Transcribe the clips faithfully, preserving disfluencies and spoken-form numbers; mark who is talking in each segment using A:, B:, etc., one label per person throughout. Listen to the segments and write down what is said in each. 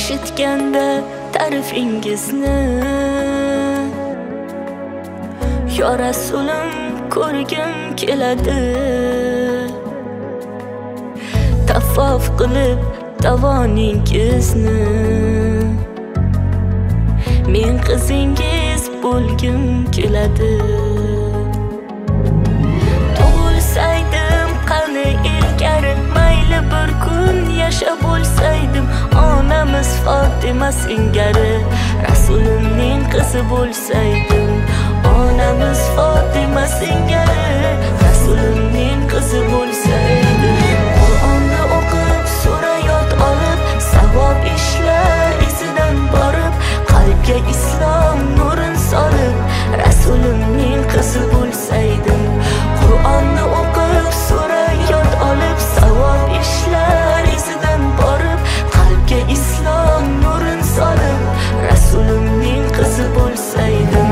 A: eshitganda ta'rifingizni, yo Rasulim ko'rgim keladi. Tafaf qilib davoningizni, men qizingiz bo'lgim keladi. Tug'ilsaydim qani ilgari, mayli bir kun yashab bo'lsaydim, onamiz Fatima singari Rasulimning qizi bo'lsaydim. Onamiz Fatima singari Rasulimning qizi bo'lsaydim. Qur'onni o'qib, sura yod olib, savob ishlar izidan borib, qalbga islom nurin solib, Rasulimning qizi bo'lsaydim. Qur'onni o'qib, sura yod olib, savob ishlar izidan borib, qalbga islom nurin solib, Rasulimning qizi bo'lsaydim.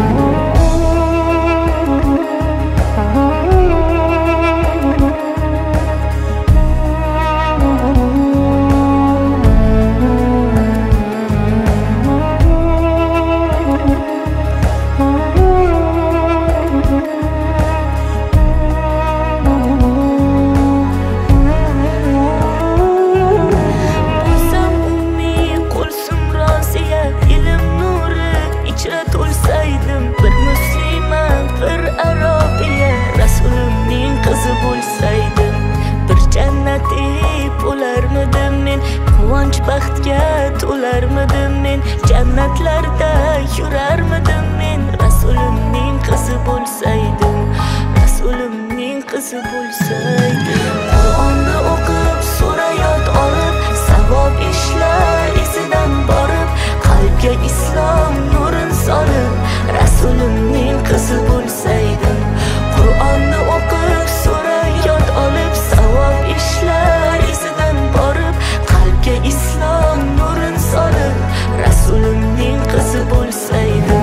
A: Quvonch baxtga to'larmidim men, jannatlarda yurarmidim men. Rasulimning qizi bo'lsaydim, Rasulimning qizi bo'lsaydim. Qur'onni o'qib, sura yod olib, savob ishlar izidan borib, qalbga islom nurin solib, Rasulimning qizi bo'lsaydim. Qur'onni o'qib, sura yod olib, savob ishlar izidan borib, qalbga islom nurin solib, Rasulimning qizi bo'lsaydim.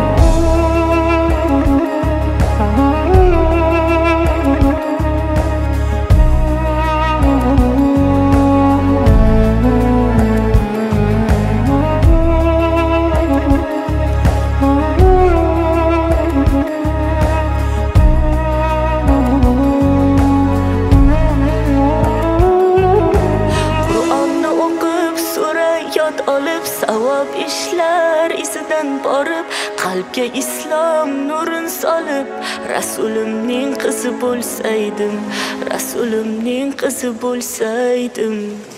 A: Olib, savob ishlar izidan borib, qalbga islom nurin solib, Rasulimning qizi bo'lsaydim, Rasulimning qizi bo'lsaydim.